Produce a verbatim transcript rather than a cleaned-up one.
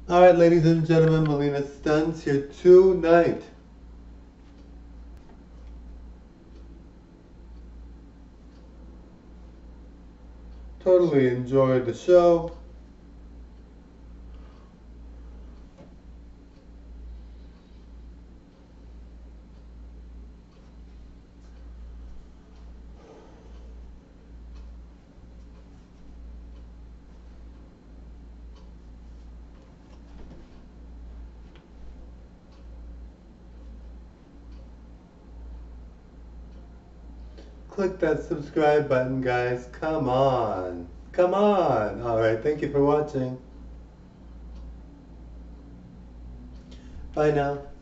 Alright, ladies and gentlemen, Melina Stunts here tonight. Totally enjoyed the show. Click that subscribe button, guys. Come on. Come on. Alright, thank you for watching. Bye now.